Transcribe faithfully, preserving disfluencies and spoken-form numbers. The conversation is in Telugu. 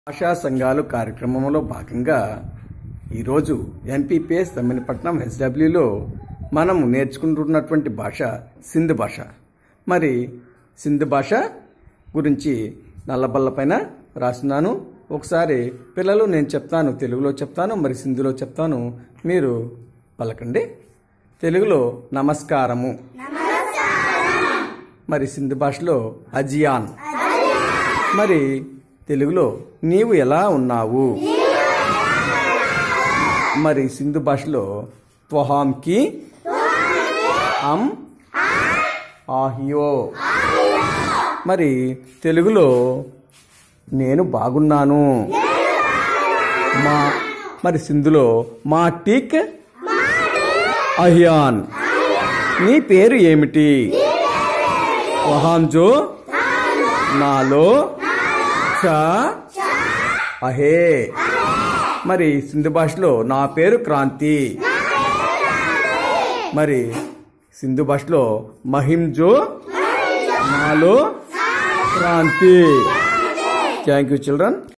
భాషా సంఘాలు కార్యక్రమంలో భాగంగా ఈరోజు ఎంపీపీఎస్ తమ్మినపట్నం ఎస్డబ్ల్యూలో మనం నేర్చుకుంటున్నటువంటి భాష సింధు భాష. మరి సింధు భాష గురించి నల్లబల్ల పైన రాస్తున్నాను. ఒకసారి పిల్లలు నేను చెప్తాను, తెలుగులో చెప్తాను, మరి సింధులో చెప్తాను, మీరు పలకండి. తెలుగులో నమస్కారము, మరి సింధు భాషలో అజియాన్, మరి తెలుగులో నీవు ఎలా ఉన్నావు, మరి సింధు భాషలో త్వహాంకి అమ్ ఆహియో, మరి తెలుగులో నేను బాగున్నాను, మా మరి సింధులో మా టీక్ అహియాన్, నీ పేరు ఏమిటి, వహాంజో నాలో చ అహే, మరి సింధు భాషలో నా పేరు క్రాంతి, మరి సింధు భాషలో మహింజో నాలో క్రాంతి. Thank you children.